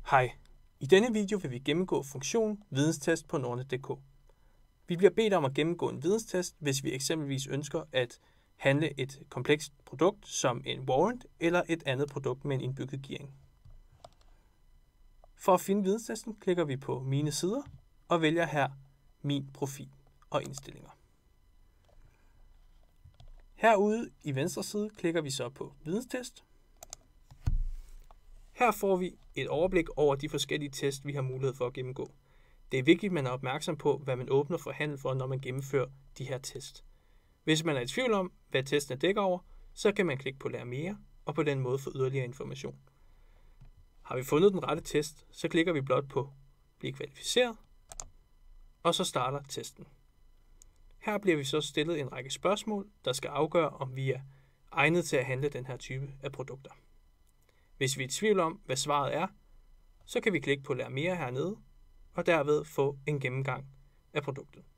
Hej. I denne video vil vi gennemgå funktionen videnstest på Nordnet.dk. Vi bliver bedt om at gennemgå en videnstest, hvis vi eksempelvis ønsker at handle et komplekst produkt som en warrant eller et andet produkt med en indbygget gearing. For at finde videnstesten klikker vi på Mine sider og vælger her Min profil og indstillinger. Herude i venstre side klikker vi så på Videnstest. Her får vi et overblik over de forskellige tests, vi har mulighed for at gennemgå. Det er vigtigt, at man er opmærksom på, hvad man åbner for handel for, når man gennemfører de her tests. Hvis man er i tvivl om, hvad testene dækker over, så kan man klikke på Lær mere og på den måde få yderligere information. Har vi fundet den rette test, så klikker vi blot på Bliv kvalificeret, og så starter testen. Her bliver vi så stillet en række spørgsmål, der skal afgøre, om vi er egnet til at handle den her type af produkter. Hvis vi er i tvivl om, hvad svaret er, så kan vi klikke på Lær mere hernede, og derved få en gennemgang af produktet.